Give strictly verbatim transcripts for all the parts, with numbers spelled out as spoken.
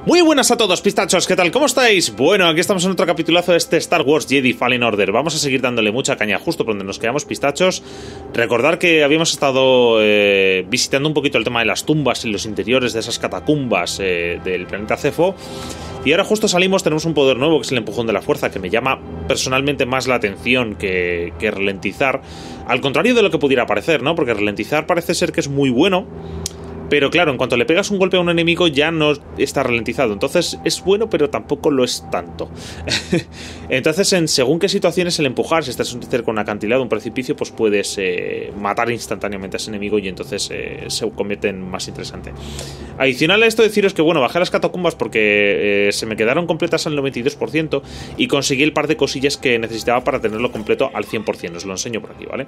Muy buenas a todos, pistachos, ¿qué tal? ¿Cómo estáis? Bueno, aquí estamos en otro capitulazo de este Star Wars Jedi Fallen Order. Vamos a seguir dándole mucha caña justo por donde nos quedamos, pistachos. Recordar que habíamos estado eh, visitando un poquito el tema de las tumbas y los interiores de esas catacumbas eh, del planeta Zefo. Y ahora justo salimos, tenemos un poder nuevo que es el empujón de la fuerza, que me llama personalmente más la atención que, que ralentizar. Al contrario de lo que pudiera parecer, ¿no? Porque ralentizar parece ser que es muy bueno, pero claro, en cuanto le pegas un golpe a un enemigo ya no está ralentizado. Entonces es bueno, pero tampoco lo es tanto. Entonces, en según qué situaciones el empujar, si estás cerca de un acantilado, un precipicio, pues puedes eh, matar instantáneamente a ese enemigo y entonces eh, se convierte en más interesante. Adicional a esto, deciros que, bueno, bajé las catacumbas porque eh, se me quedaron completas al noventa y dos por ciento y conseguí el par de cosillas que necesitaba para tenerlo completo al cien por ciento. Os lo enseño por aquí, ¿vale?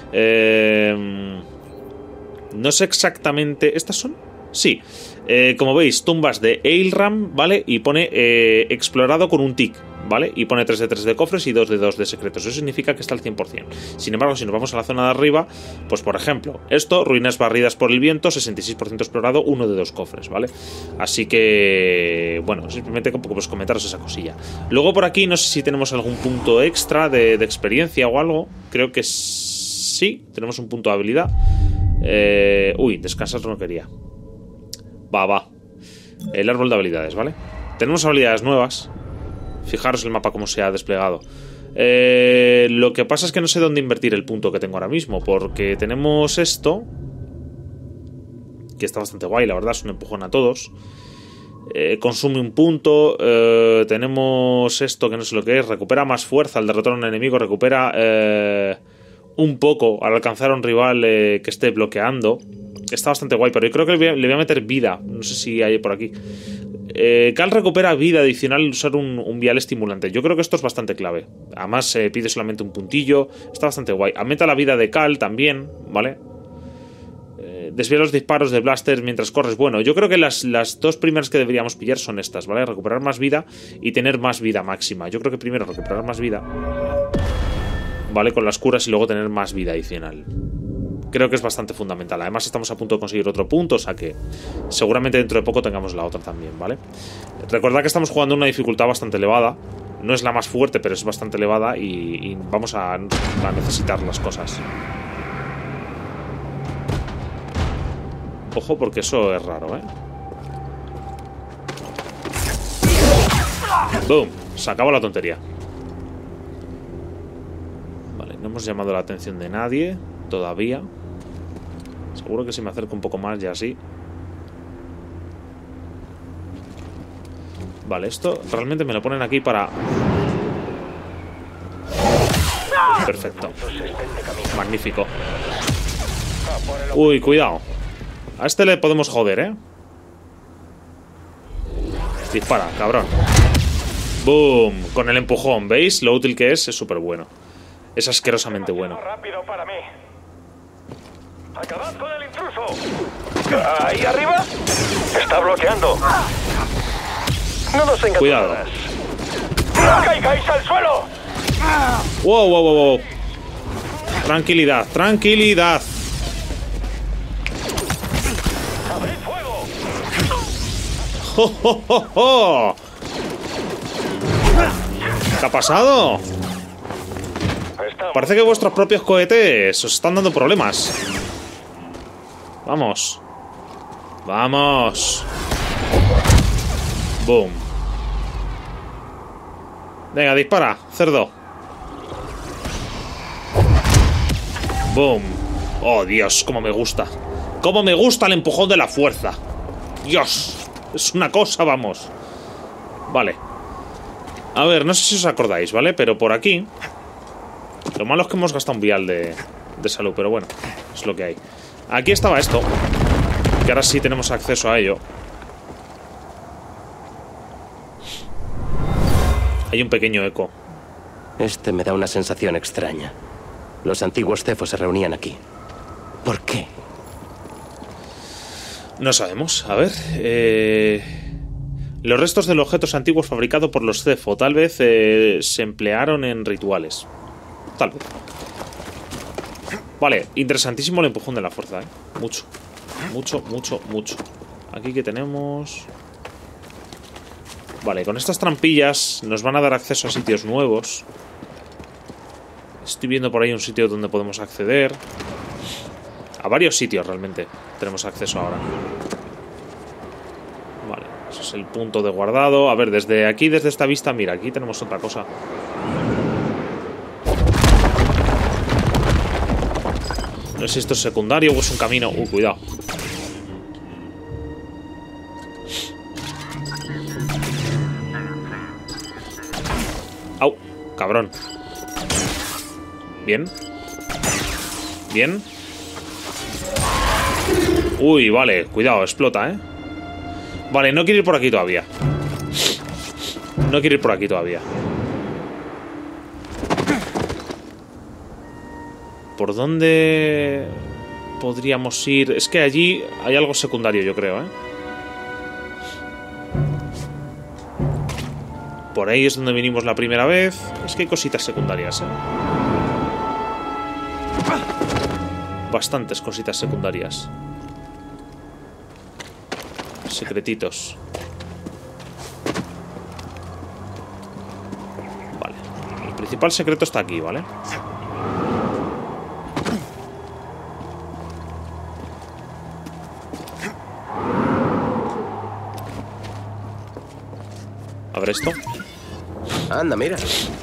Eh... No sé exactamente... ¿Estas son? Sí. Eh, como veis, tumbas de Ailram, ¿vale? Y pone eh, explorado con un tic, ¿vale? Y pone tres de tres de cofres y dos de dos de secretos. Eso significa que está al cien por ciento. Sin embargo, si nos vamos a la zona de arriba, pues por ejemplo, esto, ruinas barridas por el viento, sesenta y seis por ciento explorado, uno de dos cofres, ¿vale? Así que... bueno, simplemente pues comentaros esa cosilla. Luego por aquí, no sé si tenemos algún punto extra de, de experiencia o algo. Creo que sí, tenemos un punto de habilidad. Eh, uy, descansar no quería. Va, va. El árbol de habilidades, ¿vale? Tenemos habilidades nuevas. Fijaros el mapa cómo se ha desplegado. eh, Lo que pasa es que no sé dónde invertir el punto que tengo ahora mismo, porque tenemos esto, que está bastante guay, la verdad, es un empujón a todos. eh, Consume un punto. eh, Tenemos esto que no sé lo que es. Recupera más fuerza al derrotar a un enemigo. Recupera... Eh, un poco al alcanzar a un rival eh, que esté bloqueando. Está bastante guay, pero yo creo que le voy a, le voy a meter vida. No sé si hay por aquí. eh, Cal recupera vida adicional al usar un, un vial estimulante. Yo creo que esto es bastante clave. Además eh, pide solamente un puntillo. Está bastante guay. Aumenta la vida de Cal también, ¿vale? eh, Desvía los disparos de blaster mientras corres. Bueno, yo creo que las, las dos primeras que deberíamos pillar son estas, ¿vale? Recuperar más vida y tener más vida máxima. Yo creo que primero recuperar más vida, ¿vale? Con las curas y luego tener más vida adicional. Creo que es bastante fundamental. Además estamos a punto de conseguir otro punto, o sea que seguramente dentro de poco tengamos la otra también, ¿vale? Recordad que estamos jugando en una dificultad bastante elevada. No es la más fuerte, pero es bastante elevada y, y vamos a, a necesitar las cosas. Ojo, porque eso es raro, ¿eh? ¡Boom! Se acabó la tontería. No hemos llamado la atención de nadie todavía. Seguro que si me acerco un poco más ya sí. Vale, esto realmente me lo ponen aquí para... perfecto. Magnífico. Uy, cuidado. A este le podemos joder, ¿eh? Dispara, cabrón. Boom. Con el empujón, ¿veis? Lo útil que es, es súper bueno. Es asquerosamente bueno. Rápido para mí. Acabad con el intruso. Ahí arriba. Está bloqueando. No nos engañes. Cuidado. ¡No caigáis al suelo! Wow, wow, wow, wow. Tranquilidad, tranquilidad. ¡Abrid fuego! ¡Jo, jo, jo, jo! ¿Qué ha pasado? Parece que vuestros propios cohetes os están dando problemas. Vamos. Vamos. Boom. Venga, dispara, cerdo. Boom. Oh, Dios, cómo me gusta. Cómo me gusta el empujón de la fuerza. Dios, es una cosa, vamos. Vale. A ver, no sé si os acordáis, ¿vale? Pero por aquí... lo malo es que hemos gastado un vial de, de salud, pero bueno, es lo que hay. Aquí estaba esto, que ahora sí tenemos acceso a ello. Hay un pequeño eco. Este me da una sensación extraña. Los antiguos cefos se reunían aquí. ¿Por qué? No sabemos, a ver... Eh... Los restos de los objetos antiguos fabricados por los Zefo tal vez eh, se emplearon en rituales. Tal vez. Vale, interesantísimo el empujón de la fuerza, ¿eh? Mucho, mucho, mucho, mucho. Aquí que tenemos... Vale, con estas trampillas nos van a dar acceso a sitios nuevos. Estoy viendo por ahí un sitio donde podemos acceder. A varios sitios realmente tenemos acceso ahora. Vale, ese es el punto de guardado. A ver, desde aquí, desde esta vista, mira, aquí tenemos otra cosa. No sé si esto es secundario o es un camino. Uh, cuidado. Au, cabrón. Bien. Bien. Uy, vale, cuidado, explota, ¿eh? Vale, no quiero ir por aquí todavía. No quiero ir por aquí todavía. ¿Por dónde podríamos ir? Es que allí hay algo secundario, yo creo, ¿eh? Por ahí es donde vinimos la primera vez. Es que hay cositas secundarias, ¿eh? Bastantes cositas secundarias. Secretitos. Vale. El principal secreto está aquí, ¿vale? A ver esto. Anda, mira.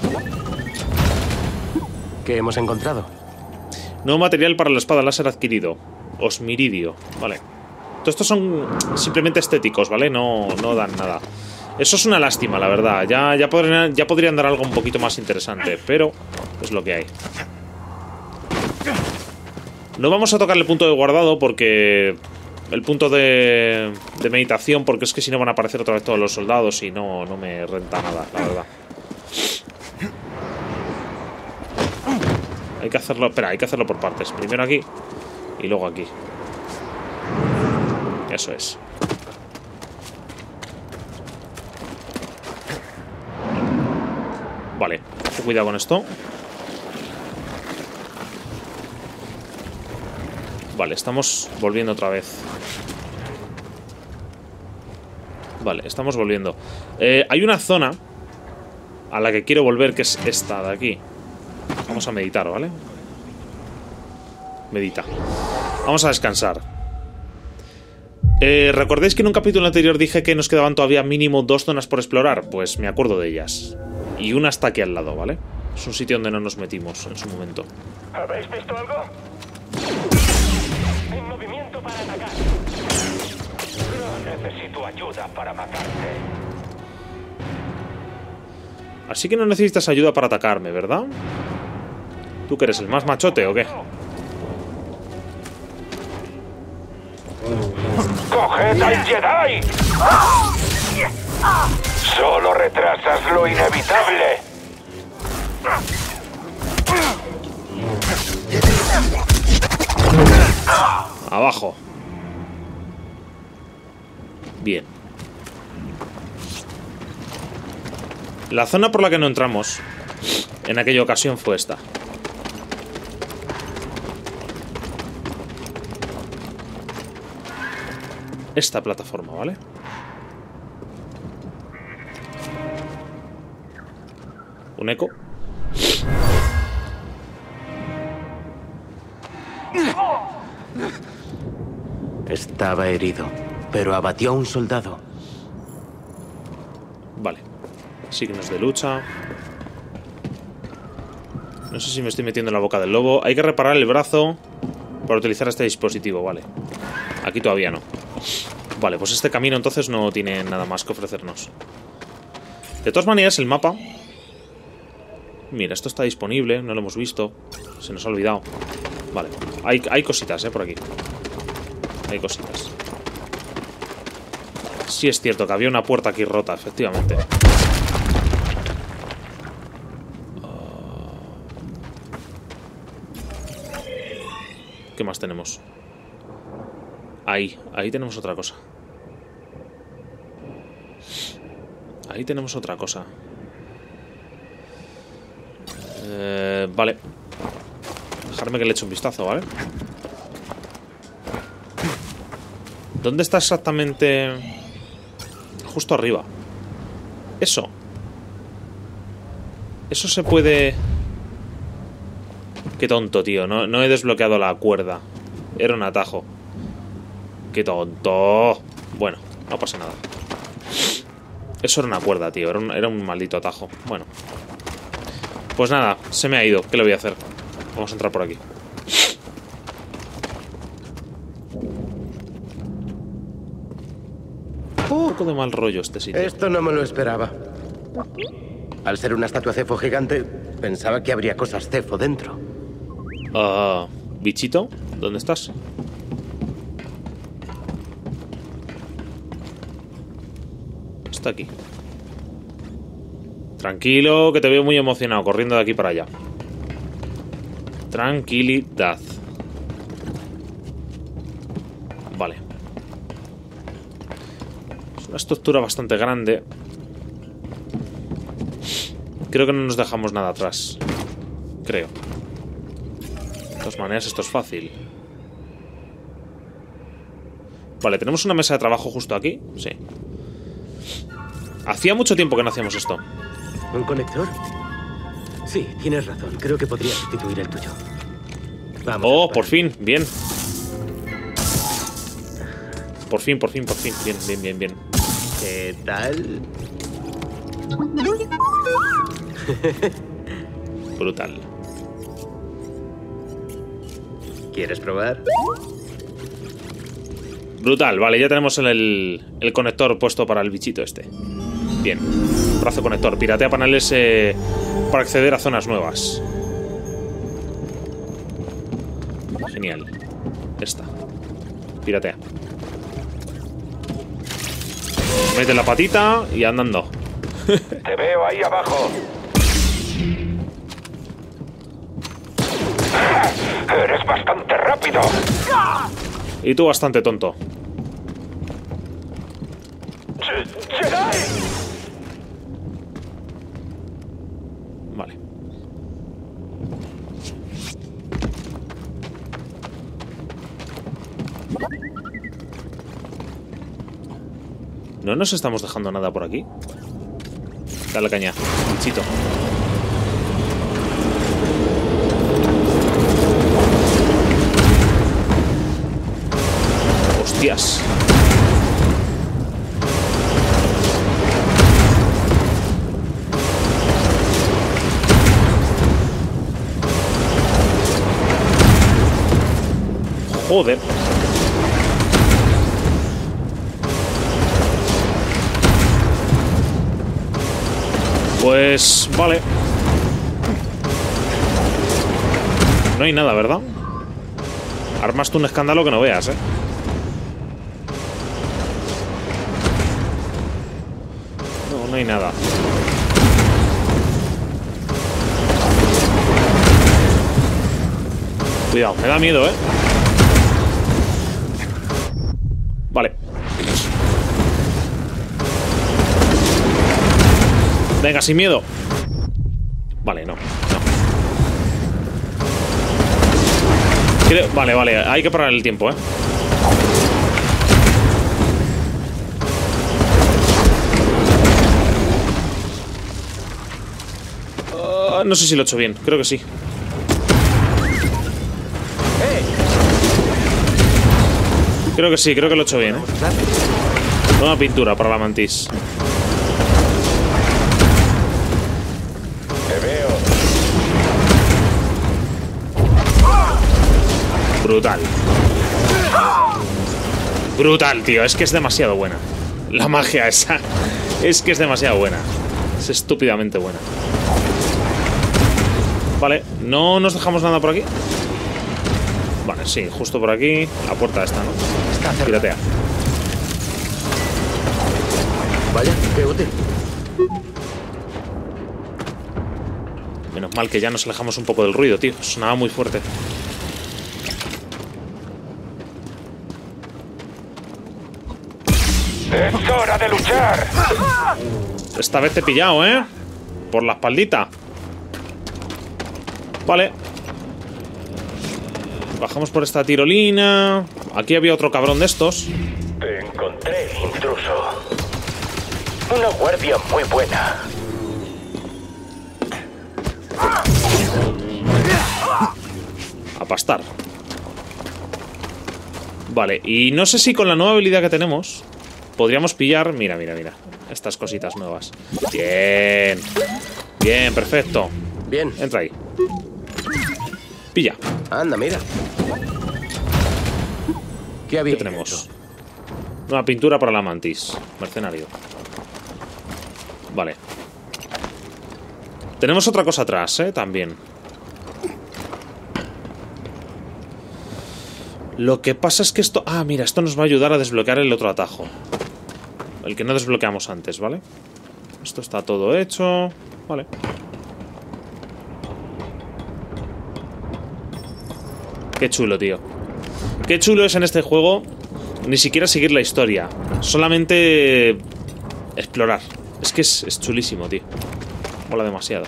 ¿Qué hemos encontrado? Nuevo material para la espada láser adquirido. Osmiridio. Vale. Todos estos son simplemente estéticos, ¿vale? No, no dan nada. Eso es una lástima, la verdad. Ya, ya, podrían, ya podrían dar algo un poquito más interesante, pero es lo que hay. No vamos a tocar el punto de guardado porque... El punto de, de meditación, porque es que si no van a aparecer otra vez todos los soldados y no, no me renta nada, la verdad. Hay que hacerlo... Espera, hay que hacerlo por partes. Primero aquí y luego aquí. Eso es. Vale, cuidado con esto. Vale, estamos volviendo otra vez. Vale, estamos volviendo. eh, Hay una zona a la que quiero volver, que es esta de aquí. Vamos a meditar, ¿vale? Medita. Vamos a descansar. eh, ¿Recordáis que en un capítulo anterior dije que nos quedaban todavía mínimo dos zonas por explorar? Pues me acuerdo de ellas. Y una está aquí al lado, ¿vale? Es un sitio donde no nos metimos en su momento. ¿Habéis visto algo? En movimiento para atacar. No necesito ayuda para matarte. Así que no necesitas ayuda para atacarme, ¿verdad? ¿Tú que eres el más machote o qué? ¡Coged al Jedi! Solo retrasas lo inevitable. Abajo. Bien. La zona por la que no entramos en aquella ocasión fue esta. Esta plataforma, ¿vale? Un eco. Estaba herido, pero abatió a un soldado. Vale. Signos de lucha. No sé si me estoy metiendo en la boca del lobo. Hay que reparar el brazo para utilizar este dispositivo, vale. Aquí todavía no. Vale, pues este camino entonces no tiene nada más que ofrecernos. De todas maneras, el mapa... Mira, esto está disponible, no lo hemos visto. Se nos ha olvidado. Vale, hay, hay cositas, eh, por aquí. Hay cositas. Sí es cierto que había una puerta aquí rota, efectivamente. ¿Qué más tenemos? Ahí, ahí tenemos otra cosa. Ahí tenemos otra cosa. Eh, vale. Dejarme que le eche un vistazo, ¿vale? ¿Dónde está exactamente? Justo arriba. Eso. Eso se puede... Qué tonto, tío. No, no he desbloqueado la cuerda. Era un atajo. Qué tonto. Bueno, no pasa nada. Eso era una cuerda, tío. Era un, era un maldito atajo. Bueno. Pues nada, se me ha ido. ¿Qué le voy a hacer? Vamos a entrar por aquí. Un poco de mal rollo este sitio. Esto no me lo esperaba. Al ser una estatua cefo gigante, pensaba que habría cosas cefo dentro. Ah, bichito, ¿dónde estás? Está aquí. Tranquilo, que te veo muy emocionado, corriendo de aquí para allá. Tranquilidad. Vale. Es una estructura bastante grande. Creo que no nos dejamos nada atrás. Creo. De todas maneras, esto es fácil. Vale, ¿tenemos una mesa de trabajo justo aquí? Sí. Hacía mucho tiempo que no hacíamos esto. ¿Un conector? Sí, tienes razón. Creo que podría sustituir el tuyo. Vamos. Oh, por fin. Bien. Por fin, por fin, por fin. Bien, bien, bien, bien. ¿Qué tal? Brutal. ¿Quieres probar? Brutal, vale, ya tenemos el, el, el conector puesto para el bichito este. Bien, brazo conector, piratea paneles eh, para acceder a zonas nuevas. Genial. Esta. Piratea. Mete la patita y andando. Te veo ahí abajo. Eres bastante rápido. Y tú bastante tonto. ¡Jedi! Vale. ¿No nos estamos dejando nada por aquí? Dale caña, bichito. Hostias. Joder. Pues vale. No hay nada, ¿verdad? Armaste un escándalo que no veas, ¿eh? No, no hay nada. Cuidado, me da miedo, ¿eh? Vale. Venga, sin miedo. Vale, no, no. Creo, vale, vale, hay que parar el tiempo, ¿eh? Uh, no sé si lo he hecho bien, creo que sí. Creo que sí, creo que lo he hecho bien, ¿eh? Nueva pintura para la mantis. Te veo. Brutal. Brutal, tío. Es que es demasiado buena. La magia esa. Es que es demasiado buena. Es estúpidamente buena. Vale, no nos dejamos nada por aquí. Vale, sí, justo por aquí. La puerta esta, ¿no? Piratea. Vaya, qué útil. Menos mal que ya nos alejamos un poco del ruido, tío. Sonaba muy fuerte. ¡Es hora de luchar! Esta vez te he pillado, ¿eh? Por la espaldita. Vale. Bajamos por esta tirolina. Aquí había otro cabrón de estos. Te encontré, intruso. Una guardia muy buena. A pastar. Vale, y no sé si con la nueva habilidad que tenemos podríamos pillar... Mira, mira, mira. Estas cositas nuevas. Bien. Bien, perfecto. Bien. Entra ahí. Pilla. Anda, mira. ¿Qué había? ¿Qué tenemos? Una pintura para la mantis. Mercenario. Vale. Tenemos otra cosa atrás, ¿eh? También. Lo que pasa es que esto... Ah, mira, esto nos va a ayudar a desbloquear el otro atajo. El que no desbloqueamos antes, ¿vale? Esto está todo hecho. Vale. Qué chulo, tío. Qué chulo es en este juego ni siquiera seguir la historia. Solamente explorar. Es que es, es chulísimo, tío. Mola demasiado.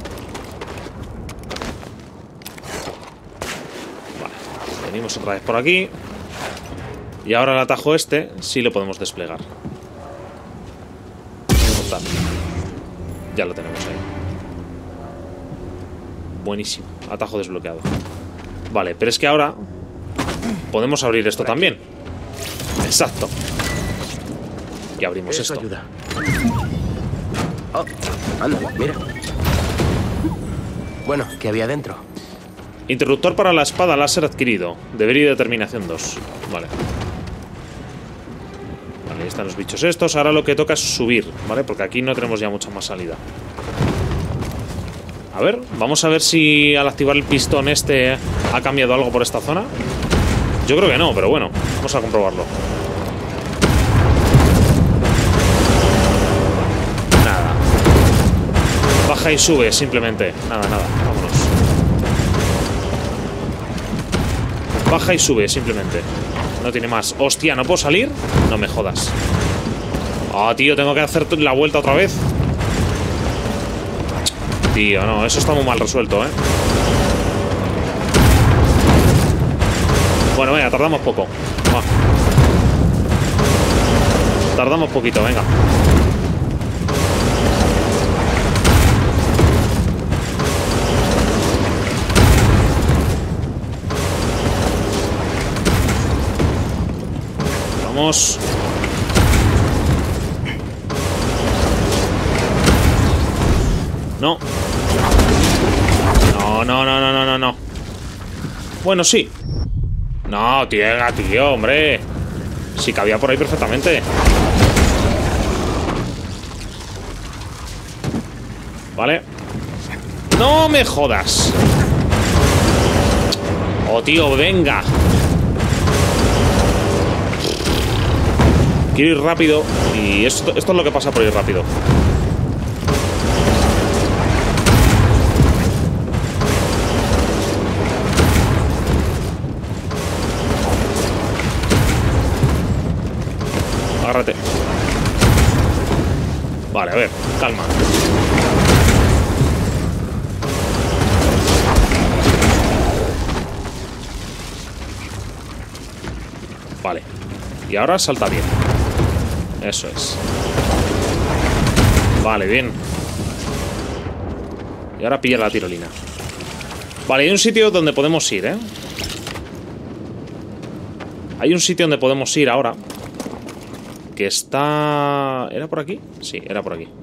Vale. Venimos otra vez por aquí. Y ahora el atajo este sí lo podemos desplegar. Ya lo tenemos ahí. Buenísimo. Atajo desbloqueado. Vale, pero es que ahora podemos abrir esto también. Exacto. Y abrimos Eso esto. ayuda. Oh, anda, mira. Bueno, ¿qué había dentro? Interruptor para la espada láser adquirido. Deber y determinación dos. Vale. Vale, ahí están los bichos estos. Ahora lo que toca es subir, ¿vale? Porque aquí no tenemos ya mucha más salida. A ver, vamos a ver si al activar el pistón este ha cambiado algo por esta zona. Yo creo que no, pero bueno, vamos a comprobarlo. Nada. Baja y sube, simplemente. Nada, nada, vámonos. Baja y sube, simplemente. No tiene más. Hostia, ¿no puedo salir? No me jodas. Ah, tío, tengo que hacer la vuelta otra vez. Tío, no, eso está muy mal resuelto, ¿eh? Bueno, venga, tardamos poco. Va. Tardamos poquito, venga. Vamos. No. No, no, no, no, no, no, no. Bueno, sí. No, tío, tío, hombre. Sí cabía por ahí perfectamente. Vale. No me jodas. Oh, tío, venga. Quiero ir rápido. Y esto, esto es lo que pasa por ir rápido. Agárrate. Vale, a ver, calma. Vale. Y ahora salta bien. Eso es. Vale, bien. Y ahora pilla la tirolina. Vale, hay un sitio donde podemos ir, ¿eh? Hay un sitio donde podemos ir ahora. Que está... ¿Era por aquí? Sí, era por aquí.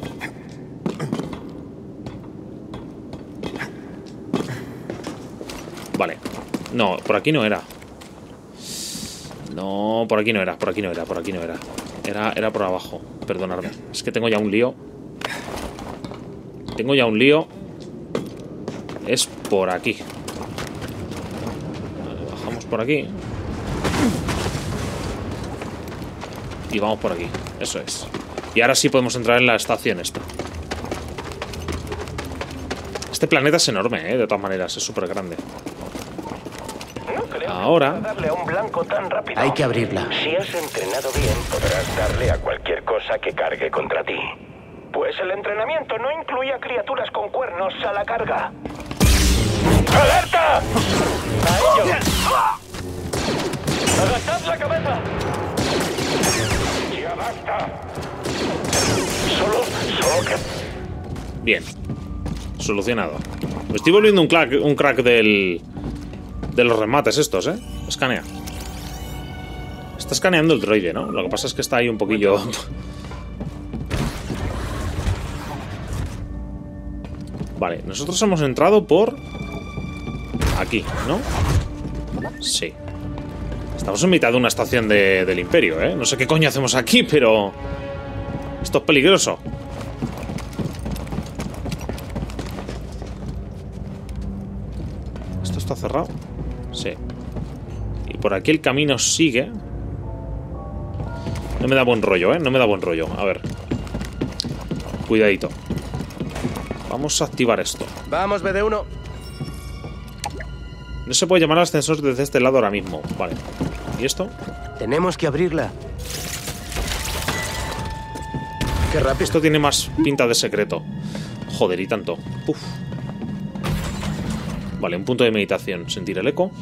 Vale. No, por aquí no era. No, por aquí no era, por aquí no era, por aquí no era. Era, era por abajo, perdonadme. Es que tengo ya un lío. Tengo ya un lío. Es por aquí. Vale, bajamos por aquí. Y vamos por aquí, eso es. Y ahora sí podemos entrar en la estación esta. Este planeta es enorme, ¿eh? De todas maneras, es súper grande. Ahora darle a un blanco tan rápido. Hay que abrirla. Si has entrenado bien, podrás darle a cualquier cosa que cargue contra ti. Pues el entrenamiento no incluía criaturas con cuernos a la carga. ¡Alerta! ¡A ello! ¡Agachad la cabeza! ¡Ya basta! Solo, solo que... Bien. Solucionado. Me estoy volviendo un crack, un crack del... de los remates estos, ¿eh? Escanea. Está escaneando el droide, ¿no? Lo que pasa es que está ahí un poquillo... Vale, nosotros hemos entrado por... aquí, ¿no? Sí. Estamos en mitad de una estación de, del Imperio, ¿eh? No sé qué coño hacemos aquí, pero... esto es peligroso. ¿Esto está cerrado? Sí. Y por aquí el camino sigue. No me da buen rollo, ¿eh? No me da buen rollo. A ver. Cuidadito. Vamos a activar esto. Vamos, B D uno. No se puede llamar al ascensor desde este lado ahora mismo. Vale. ¿Y esto? Tenemos que abrirla. Qué rápido. Esto tiene más pinta de secreto. Joder, y tanto. Uf. Vale, un punto de meditación. Sentir el eco.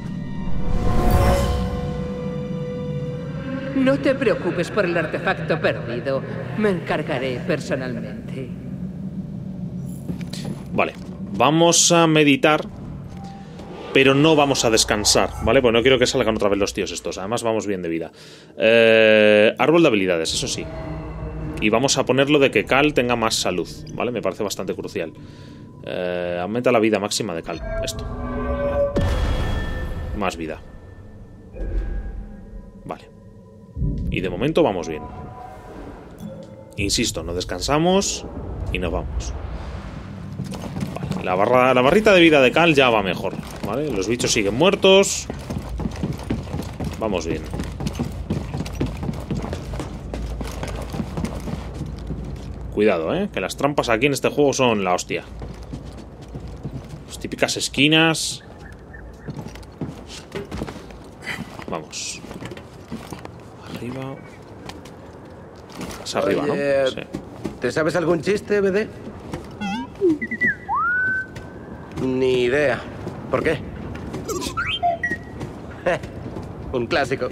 No te preocupes por el artefacto perdido. Me encargaré personalmente. Vale. Vamos a meditar, pero no vamos a descansar, ¿vale? Pues no quiero que salgan otra vez los tíos estos. Además vamos bien de vida. Eh, árbol de habilidades, eso sí. Y vamos a ponerlo de que Cal tenga más salud, ¿vale? Me parece bastante crucial. Eh, aumenta la vida máxima de Cal. Esto. Más vida. Vale. Y de momento vamos bien. Insisto, no descansamos y nos vamos. Vale, la, barra, la barrita de vida de Cal ya va mejor, ¿vale? Los bichos siguen muertos. Vamos bien. Cuidado, ¿eh? Que las trampas aquí en este juego son la hostia. Las típicas esquinas. Vamos. Arriba. Es arriba, Oye, ¿no? Sí. ¿Te sabes algún chiste, B D? Ni idea. ¿Por qué? Un clásico.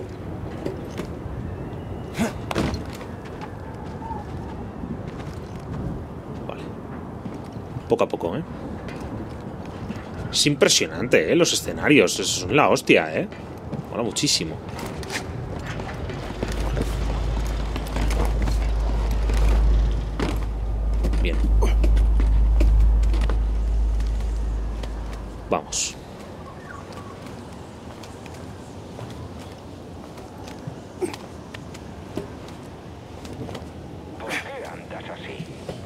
Vale. Poco a poco, ¿eh? Es impresionante, ¿eh? Los escenarios. Eso son la hostia, ¿eh? Mola muchísimo. Bien. Vamos. ¿Por qué andas así?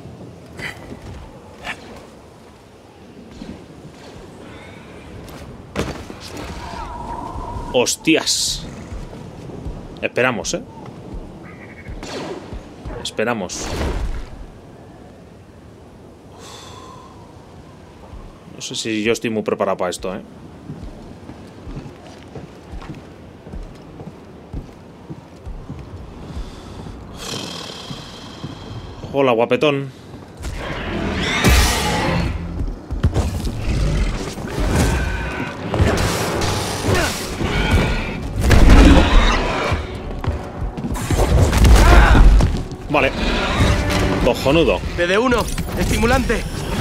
Hostias. Esperamos, ¿eh? Esperamos. No sé si yo estoy muy preparado para esto, ¿eh? Hola, guapetón. Vale. Cojonudo. B D uno, estimulante.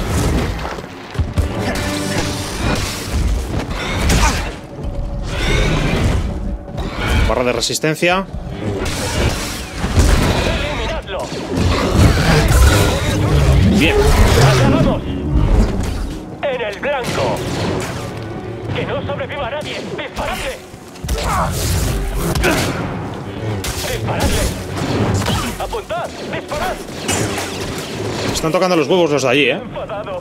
Barra de resistencia. ¡Eliminadlo! Bien. ¡Allá vamos! ¡En el blanco! ¡Que no sobreviva nadie! ¡Disparadle! ¡Disparadle! ¡Apuntad! ¡Disparad! Me están tocando los huevos los de allí, ¿eh? ¡Enfadado!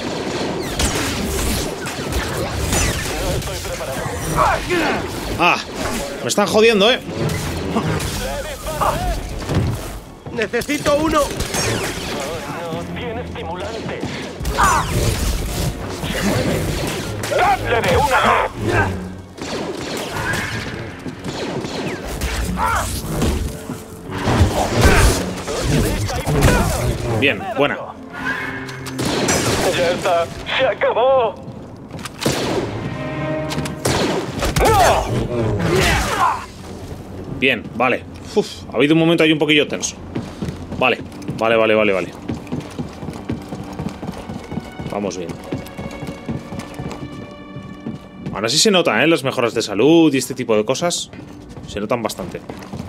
No estoy preparado. Ah, me están jodiendo, ¿eh? Necesito uno. No tiene estimulantes. ¡Se mueve! ¡Dadle de una vez! Bien, buena. Ya está. ¡Se acabó! ¡No! Bien, vale. Uf, ha habido un momento ahí un poquillo tenso. Vale. Vale, vale, vale, vale. Vamos bien. Ahora sí se nota, ¿eh? Las mejoras de salud y este tipo de cosas. Se notan bastante.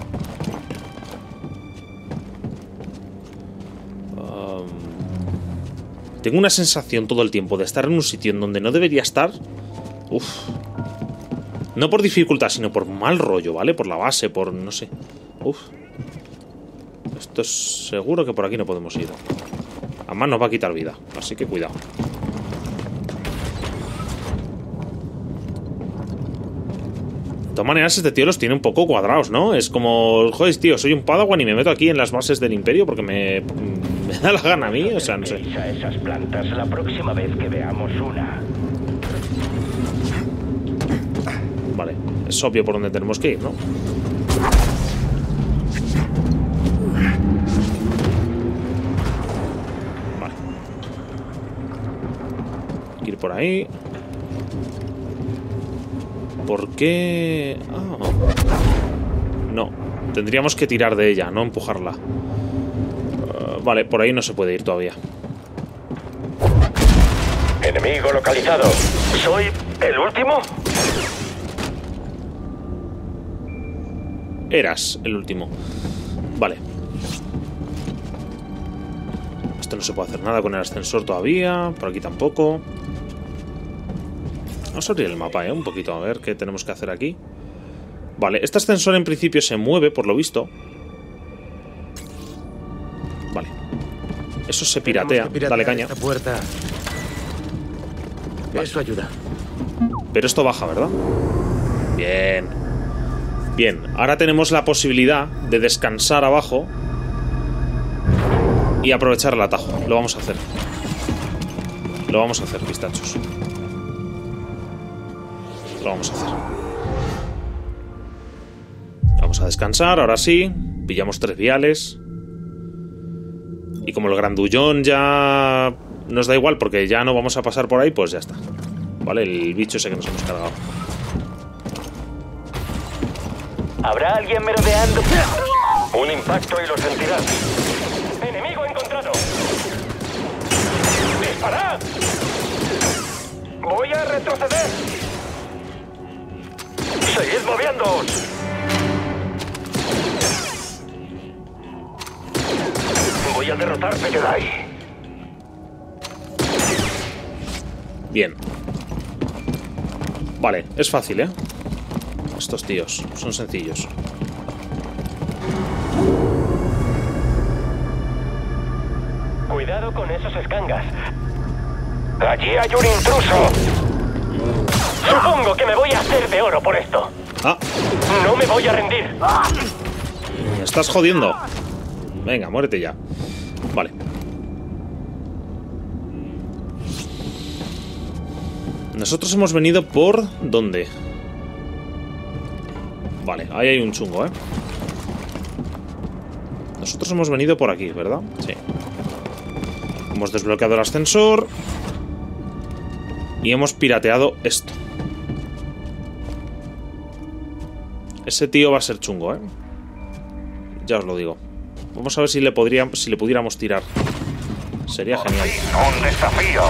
Um, tengo una sensación todo el tiempo de estar en un sitio en donde no debería estar. Uf. No por dificultad, sino por mal rollo, ¿vale? Por la base, por... no sé. Uf. Esto es seguro que por aquí no podemos ir. Además nos va a quitar vida, así que cuidado. De todas maneras, este tío los tiene un poco cuadrados, ¿no? Es como, joder, tío, soy un Padawan y me meto aquí en las bases del Imperio porque me, me da la gana a mí, o sea, no sé. A esas plantas la próxima vez que veamos una. Vale, es obvio por dónde tenemos que ir, ¿no? Vale. Hay que ir por ahí. ¿Por qué? Ah. No, tendríamos que tirar de ella, no empujarla. Uh, vale, por ahí no se puede ir todavía. Enemigo localizado. ¿Soy el último? Eras el último. Vale. Esto no se puede hacer nada con el ascensor todavía. Por aquí tampoco. Vamos a abrir el mapa, ¿eh? Un poquito, a ver qué tenemos que hacer aquí. Vale, este ascensor en principio se mueve, por lo visto. Vale. Eso se piratea. Dale caña. Esta puerta. Vale. Eso ayuda. Pero esto baja, ¿verdad? Bien. Bien, ahora tenemos la posibilidad de descansar abajo y aprovechar el atajo. Lo vamos a hacer. Lo vamos a hacer, pistachos. Lo vamos a hacer. Vamos a descansar, ahora sí. Pillamos tres viales. Y como el grandullón ya nos da igual porque ya no vamos a pasar por ahí, pues ya está. Vale, el bicho ese que nos hemos cargado. ¿Habrá alguien merodeando? Un impacto y lo sentirás. ¡Enemigo encontrado! ¡Disparad! ¡Voy a retroceder! ¡Seguid moviéndoos! Voy a derrotarte, Jedi. Bien. Vale, es fácil, ¿eh? Estos tíos son sencillos. Cuidado con esos escangas. Allí hay un intruso. Supongo que me voy a hacer de oro por esto. Ah. No me voy a rendir. Me estás jodiendo. Venga, muérete ya. Vale. Nosotros hemos venido por... ¿dónde? Vale, ahí hay un chungo, ¿eh? Nosotros hemos venido por aquí, ¿verdad? Sí. Hemos desbloqueado el ascensor. Y hemos pirateado esto. Ese tío va a ser chungo, ¿eh? Ya os lo digo. Vamos a ver si le, podría, si le pudiéramos tirar. Sería genial. ¡Un desafío!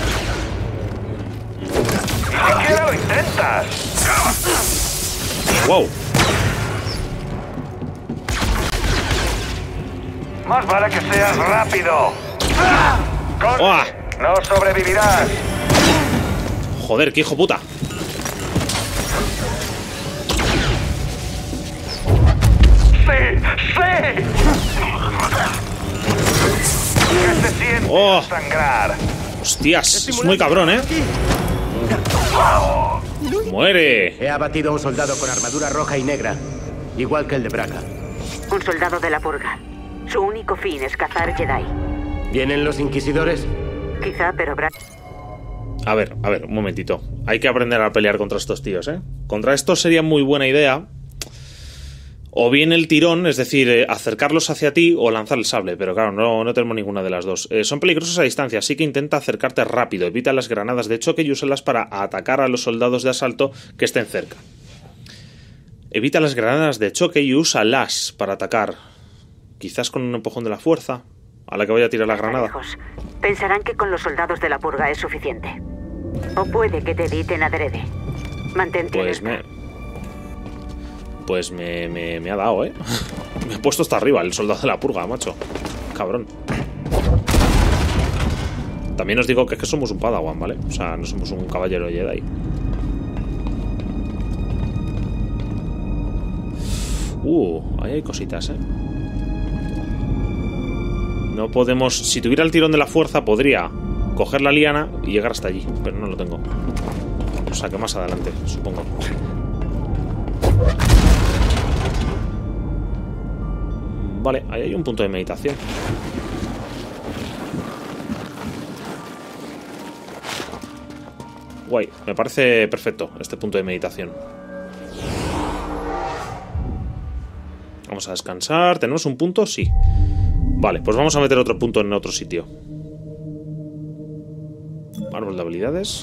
¡Ni siquiera lo intentas! ¡Wow! Más vale que seas rápido. ¡Corre! ¡Oh! ¡No sobrevivirás! Joder, qué hijo puta. ¡Sí! ¡Sí! ¿Qué se siente ¡Oh! sangrar? Hostias, es muy cabrón, ¿eh? ¡Muere! He abatido a un soldado con armadura roja y negra, igual que el de Braga. Un soldado de la purga. Su único fin es cazar Jedi. ¿Vienen los inquisidores? Quizá, pero Braga... A ver, a ver, un momentito. Hay que aprender a pelear contra estos tíos, ¿eh? Contra estos sería muy buena idea. O bien el tirón, es decir, eh, acercarlos hacia ti o lanzar el sable. Pero claro, no, no tenemos ninguna de las dos. Eh, son peligrosos a distancia, así que intenta acercarte rápido. Evita las granadas de choque y úsalas para atacar a los soldados de asalto que estén cerca. Evita las granadas de choque y úsalas para atacar. Quizás con un empujón de la fuerza. a la que voy a tirar la Está granada. lejos. Pensarán que con los soldados de la purga es suficiente. O puede que te editen adrede. Mantente Pues alerta. me... Pues me, me, me ha dado, ¿eh? Me he puesto hasta arriba el soldado de la purga, macho. Cabrón. También os digo que es que somos un padawan, ¿vale? O sea, no somos un caballero Jedi. Uh, ahí hay cositas, ¿eh? No podemos... Si tuviera el tirón de la fuerza, podría coger la liana y llegar hasta allí. Pero no lo tengo. O sea, que más adelante, supongo. Vale, ahí hay un punto de meditación. Guay, me parece perfecto este punto de meditación. Vamos a descansar. ¿Tenemos un punto? Sí. Vale, pues vamos a meter otro punto en otro sitio. Árbol de habilidades.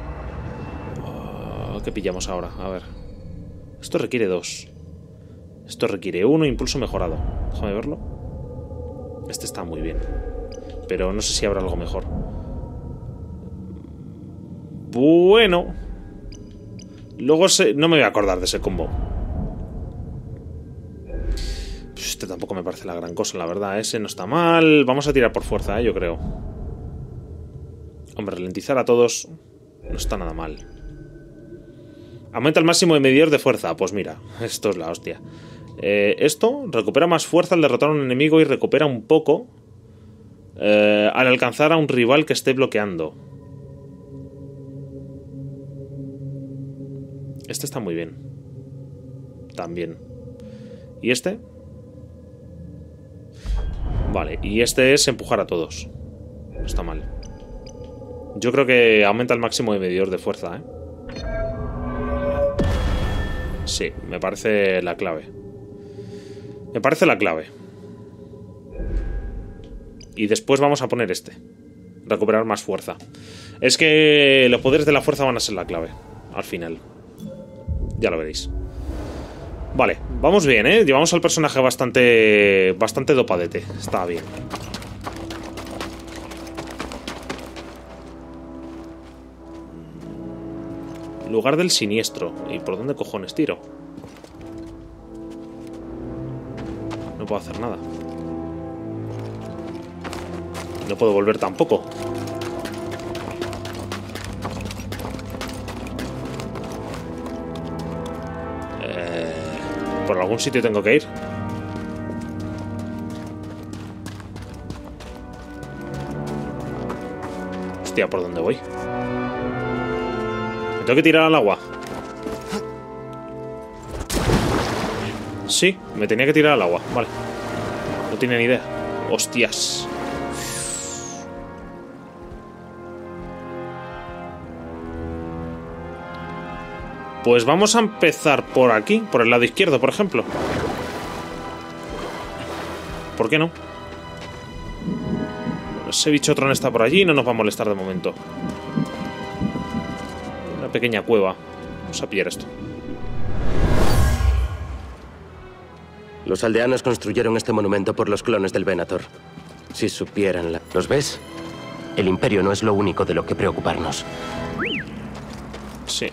Uh, ¿Qué pillamos ahora? A ver. Esto requiere dos. Esto requiere uno, impulso mejorado. Déjame verlo. Este está muy bien. Pero no sé si habrá algo mejor. Bueno. Luego se... no me voy a acordar de ese combo. Este tampoco me parece la gran cosa, la verdad. Ese no está mal. Vamos a tirar por fuerza, ¿eh? Yo creo. Hombre, ralentizar a todos no está nada mal. Aumenta el máximo de medidor de fuerza. Pues mira, esto es la hostia. Eh, esto recupera más fuerza al derrotar a un enemigo y recupera un poco eh, al alcanzar a un rival que esté bloqueando. Este está muy bien. También. ¿Y este? Vale, y este es empujar a todos. No está mal. Yo creo que aumenta el máximo de medidor de fuerza, ¿eh? Sí, me parece la clave. Me parece la clave. Y después vamos a poner este. Recuperar más fuerza. Es que los poderes de la fuerza van a ser la clave. Al final. Ya lo veréis. Vale, vamos bien, ¿eh? Llevamos al personaje bastante... Bastante dopadete. Está bien. Lugar del siniestro. ¿Y por dónde cojones tiro? No puedo hacer nada. No puedo volver tampoco. Eh, por algún sitio tengo que ir. Hostia, ¿por dónde voy? ¿Me tengo que tirar al agua? Sí, me tenía que tirar al agua. Vale. No tiene ni idea. Hostias. Pues vamos a empezar por aquí, por el lado izquierdo, por ejemplo. ¿Por qué no? Ese bichotrón está por allí y no nos va a molestar de momento. Una pequeña cueva. Vamos a pillar esto. Los aldeanos construyeron este monumento por los clones del Venator. Si supieran la... ¿Los ves? El Imperio no es lo único de lo que preocuparnos. Sí.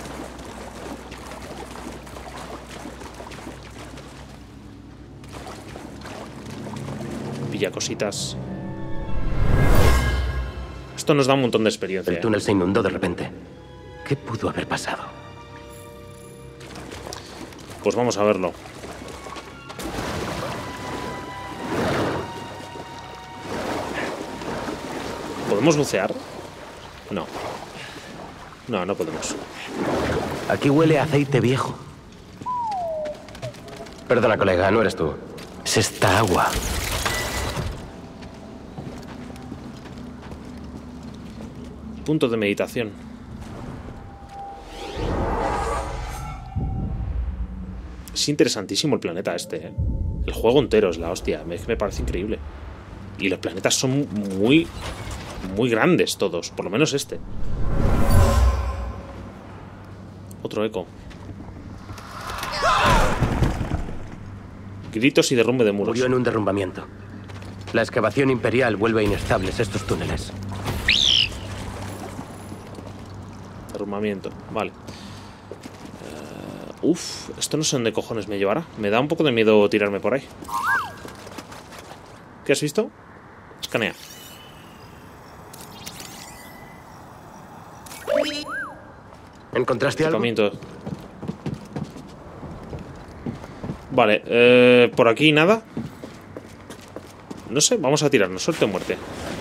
Pilla cositas. Esto nos da un montón de experiencia. El túnel se inundó de repente. ¿Qué pudo haber pasado? Pues vamos a verlo. ¿Podemos bucear? No. No, no podemos. Aquí huele a aceite viejo. Perdona, colega, no eres tú. Es esta agua. Punto de meditación. Es interesantísimo el planeta este, ¿eh? El juego entero es la hostia. Me, me parece increíble. Y los planetas son muy... Muy grandes todos. Por lo menos este. Otro eco. Gritos y derrumbe de muros. Murió en un derrumbamiento. La excavación imperial vuelve inestables estos túneles. Armamiento, vale. Uh, uf, esto no sé dónde cojones me llevará. Me da un poco de miedo tirarme por ahí. ¿Qué has visto? Escanea. ¿Encontraste algo? Vale, eh, por aquí nada. No sé, vamos a tirarnos, suerte o muerte.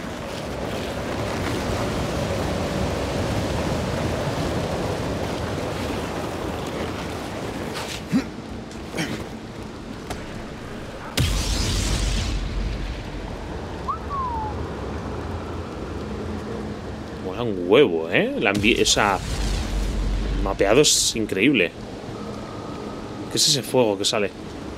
Mola un huevo, ¿eh? La esa... El mapeado es increíble. ¿Qué es ese fuego que sale?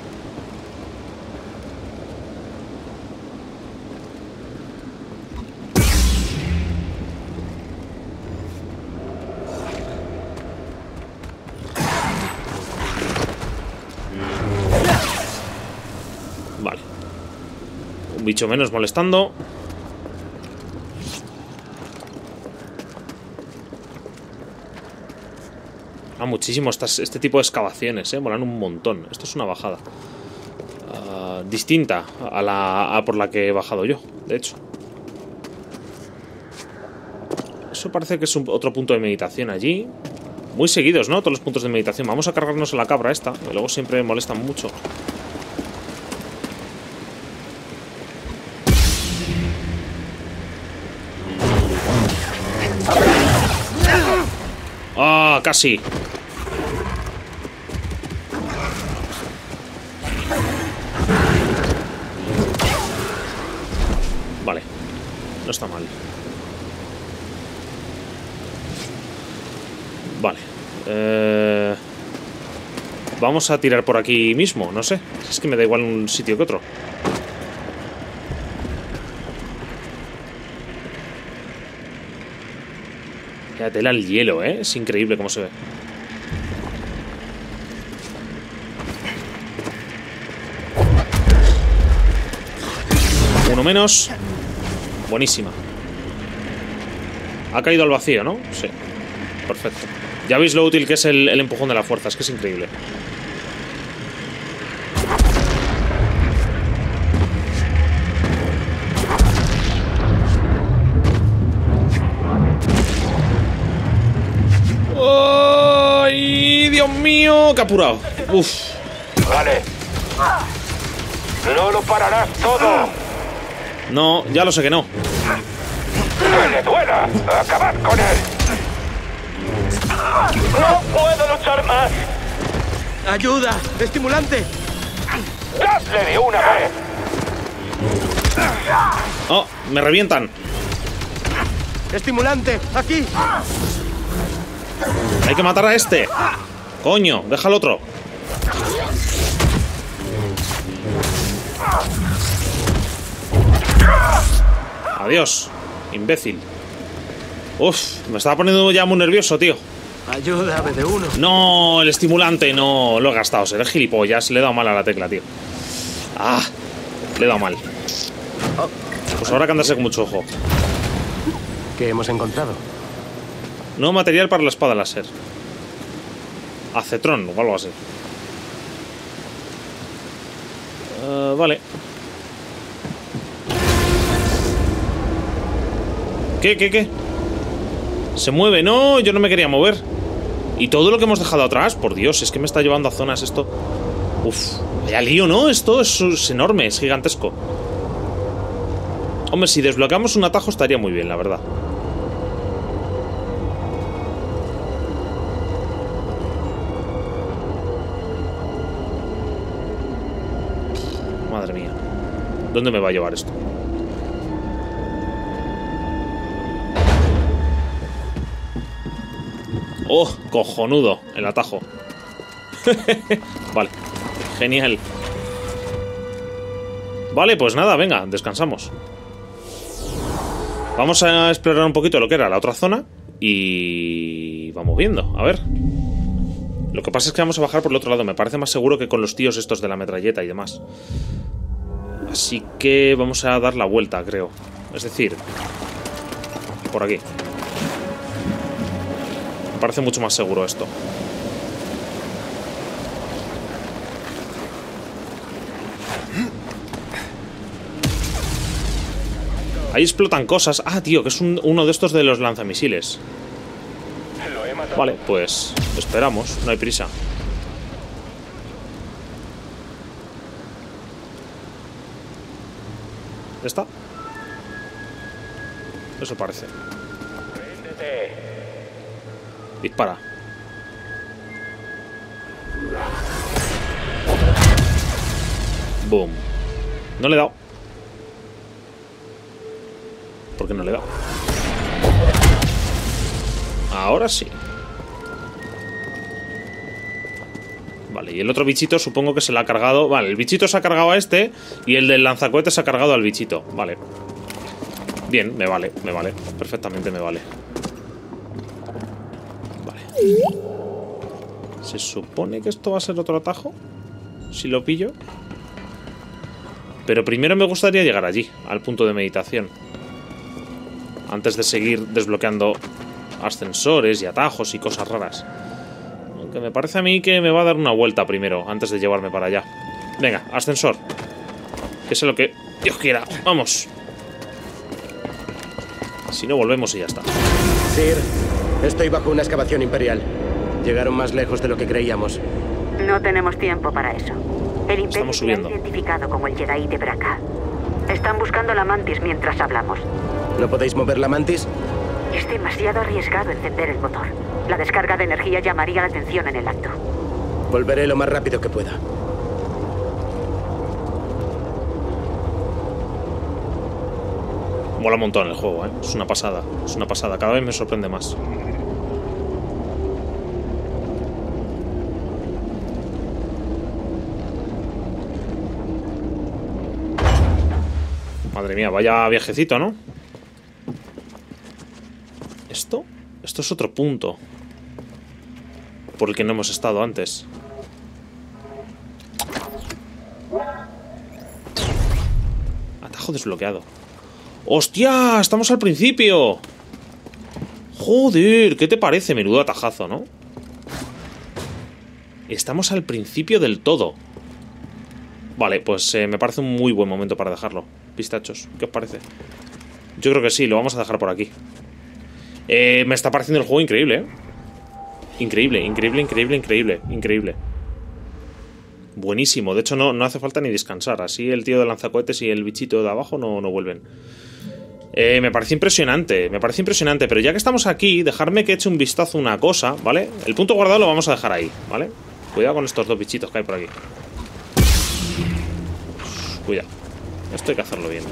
Vale. Un bicho menos molestando. Ah, muchísimo estas, este tipo de excavaciones, eh, molan un montón. Esto es una bajada uh, distinta a la a por la que he bajado yo, de hecho. Eso parece que es un, otro punto de meditación allí. Muy seguidos, ¿no? Todos los puntos de meditación. Vamos a cargarnos a la cabra esta, que luego siempre molestan mucho. ¡Ah, casi! Vale. No está mal. Vale. Eh... Vamos a tirar por aquí mismo, no sé. Es que me da igual un sitio que otro. La tela al hielo, ¿eh? Es increíble cómo se ve. Uno menos. Buenísima. Ha caído al vacío, ¿no? Sí. Perfecto. Ya veis lo útil que es el, el empujón de la fuerza. Es que es increíble. ¡Ay, Dios mío! ¡Qué apurado! Uf. Vale. No lo pararás todo. No, ya lo sé que no. ¡Que le duela! ¡Acabad con él! ¡No puedo luchar más! ¡Ayuda! ¡Estimulante! ¡Dadle de una vez! ¡Oh! ¡Me revientan! ¡Estimulante! ¡Aquí! Hay que matar a este. Coño, deja al otro. Adiós, imbécil. Uf, me estaba poniendo ya muy nervioso, tío. Ayuda, B D uno. No, el estimulante no. Lo he gastado, seré gilipollas. Le he dado mal a la tecla, tío. Ah, le he dado mal. Pues habrá que andarse con mucho ojo. ¿Qué hemos encontrado? Nuevo material para la espada láser. Acetrón o algo así. Uh, vale. ¿Qué, qué, qué? Se mueve, no, yo no me quería mover. Y todo lo que hemos dejado atrás, por Dios, es que me está llevando a zonas esto. Uf, vaya lío, ¿no? Esto es, es enorme, es gigantesco. Hombre, si desbloqueamos un atajo estaría muy bien, la verdad. Madre mía. ¿Dónde me va a llevar esto? ¡Oh! Cojonudo el atajo. Vale. Genial. Vale, pues nada, venga, descansamos. Vamos a explorar un poquito lo que era la otra zona. Y... vamos viendo, a ver. Lo que pasa es que vamos a bajar por el otro lado. Me parece más seguro que con los tíos estos de la metralleta y demás. Así que vamos a dar la vuelta, creo. Es decir, por aquí. Me parece mucho más seguro esto. Ahí explotan cosas. Ah, tío, que es un, uno de estos de los lanzamisiles. Vale, pues esperamos, no hay prisa. ¿Está? Eso parece. Dispara. Boom. No le he dado. ¿Por qué no le he dado? Ahora sí. Vale, y el otro bichito supongo que se le ha cargado. Vale, el bichito se ha cargado a este y el del lanzacohetes se ha cargado al bichito. Vale. Bien, me vale, me vale. Perfectamente me vale. Vale. Se supone que esto va a ser otro atajo. Si lo pillo. Pero primero me gustaría llegar allí, al punto de meditación. Antes de seguir desbloqueando ascensores y atajos y cosas raras. Aunque me parece a mí que me va a dar una vuelta primero, antes de llevarme para allá. Venga, ascensor. Que sé lo que Dios quiera. Vamos. Si no, volvemos y ya está. Sir, estoy bajo una excavación imperial. Llegaron más lejos de lo que creíamos. No tenemos tiempo para eso. El Imperio Estamos subiendo. se ha identificado como el Jedi de Braca. Están buscando la Mantis mientras hablamos. ¿No podéis mover la Mantis? Es demasiado arriesgado encender el motor. La descarga de energía llamaría la atención en el acto. Volveré lo más rápido que pueda. Mola un montón el juego, ¿eh? Es una pasada. Es una pasada. Cada vez me sorprende más. Madre mía, vaya viajecito, ¿no? ¿Esto? Esto es otro punto por el que no hemos estado antes. Atajo desbloqueado. ¡Hostia! ¡Estamos al principio! Joder, ¿qué te parece? Menudo atajazo, ¿no? Estamos al principio del todo. Vale, pues eh, me parece un muy buen momento para dejarlo. Pistachos, ¿qué os parece? Yo creo que sí, lo vamos a dejar por aquí. Eh, me está pareciendo el juego increíble, ¿eh? Increíble, increíble, increíble, increíble, increíble. Buenísimo, de hecho no, no hace falta ni descansar. Así el tío de lanzacohetes y el bichito de abajo no, no vuelven. Eh, me parece impresionante, me parece impresionante. Pero ya que estamos aquí, dejarme que eche un vistazo a una cosa, ¿vale? El punto guardado lo vamos a dejar ahí, ¿vale? Cuidado con estos dos bichitos que hay por aquí. Cuidado, esto hay que hacerlo bien.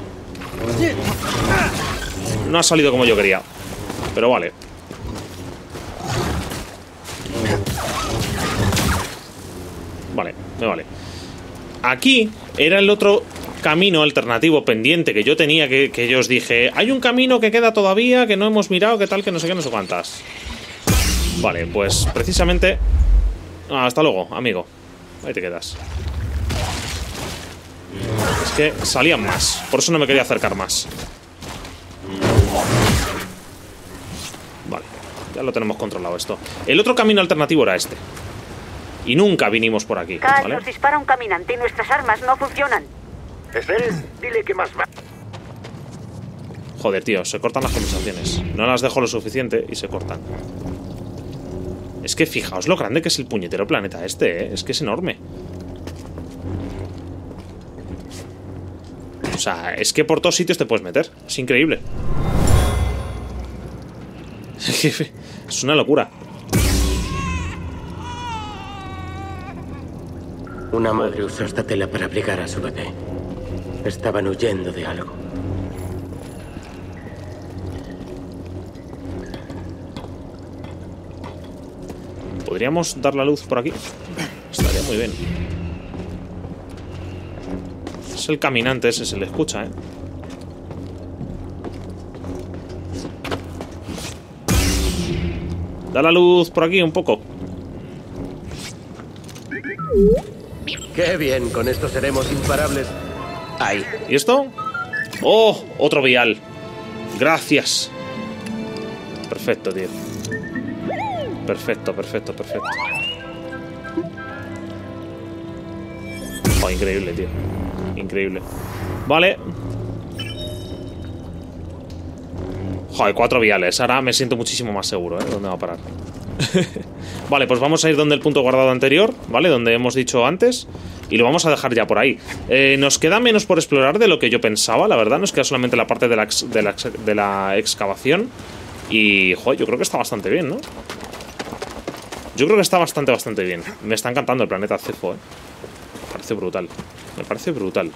No ha salido como yo quería, pero vale. Vale, me vale. Aquí era el otro camino alternativo pendiente que yo tenía, que, que yo os dije, hay un camino que queda todavía, que no hemos mirado, que tal, que no sé qué, no sé cuántas. Vale, pues precisamente... Ah, hasta luego, amigo. Ahí te quedas. Es que salían más, por eso no me quería acercar más. Vale, ya lo tenemos controlado esto. El otro camino alternativo era este. Y nunca vinimos por aquí, Cal, ¿vale? nos dispara un caminante y nuestras armas no funcionan. ¿Es él? Dile que más va. Joder, tío, se cortan las conversaciones. No las dejo lo suficiente y se cortan. Es que fijaos lo grande que es el puñetero planeta este, ¿eh? Es que es enorme. O sea, es que por todos sitios te puedes meter. Es increíble. Es una locura. Una madre usó esta tela para abrigar a su bebé. Estaban huyendo de algo. ¿Podríamos dar la luz por aquí? Estaría muy bien. Es el caminante ese, se le escucha, ¿eh? Da la luz por aquí un poco. ¡Qué bien! Con esto seremos imparables. Ahí. ¿Y esto? ¡Oh! Otro vial. Gracias. Perfecto, tío. Perfecto, perfecto, perfecto. Oh, increíble, tío. Increíble. Vale. Joder, cuatro viales. Ahora me siento muchísimo más seguro, ¿eh? ¿Dónde va a parar? Vale, pues vamos a ir donde el punto guardado anterior, ¿vale? Donde hemos dicho antes. Y lo vamos a dejar ya por ahí. eh, Nos queda menos por explorar de lo que yo pensaba, la verdad. Nos queda solamente la parte de la, ex, de la, ex, de la excavación. Y, joder, yo creo que está bastante bien, ¿no? Yo creo que está bastante, bastante bien. Me está encantando el planeta Zefo, ¿eh? Me parece brutal. Me parece brutal.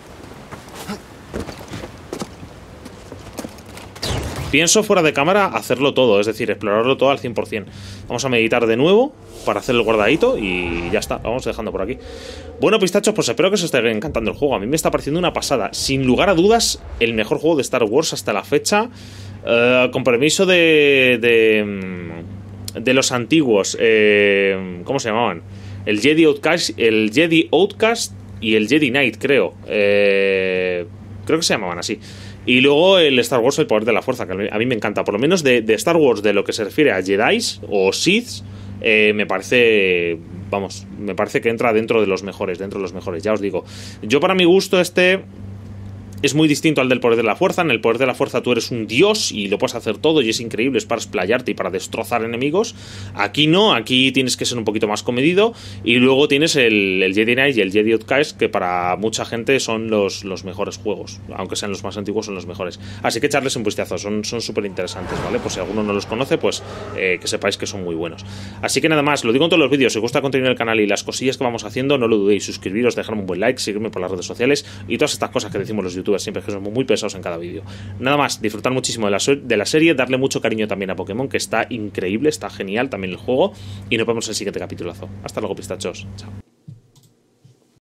Pienso fuera de cámara hacerlo todo, es decir, explorarlo todo al cien por cien. Vamos a meditar de nuevo para hacer el guardadito y ya está, lo vamos dejando por aquí. Bueno, pistachos, pues espero que os esté encantando el juego. A mí me está pareciendo una pasada. Sin lugar a dudas, el mejor juego de Star Wars hasta la fecha. Uh, con permiso de... de, de los antiguos. Eh, ¿Cómo se llamaban? El Jedi Outcast, el Jedi Outcast y el Jedi Knight, creo. Eh, creo que se llamaban así. Y luego el Star Wars, el poder de la fuerza, que a mí me encanta. Por lo menos de, de Star Wars, de lo que se refiere a Jedis o Siths, eh, me parece... Vamos, me parece que entra dentro de los mejores, dentro de los mejores, ya os digo. Yo, para mi gusto, este... es muy distinto al del poder de la fuerza. En el poder de la fuerza tú eres un dios y lo puedes hacer todo y es increíble, es para explayarte y para destrozar enemigos. Aquí no, aquí tienes que ser un poquito más comedido. Y luego tienes el, el Jedi Knight y el Jedi Outcast, que para mucha gente son los, los mejores juegos. Aunque sean los más antiguos, son los mejores. Así que echarles un vistazo, son súper interesantes, ¿vale? Pues si alguno no los conoce, pues eh, que sepáis que son muy buenos. Así que nada más, lo digo en todos los vídeos. Si os gusta el contenido del canal y las cosillas que vamos haciendo, no lo dudéis, suscribiros, dejarme un buen like, seguirme por las redes sociales y todas estas cosas que decimos los youtubers siempre, que somos muy pesados en cada vídeo. Nada más, disfrutar muchísimo de la, de la serie, darle mucho cariño también a Pokémon, que está increíble, está genial también el juego, y nos vemos en el siguiente capitulazo. Hasta luego, pistachos. Chao.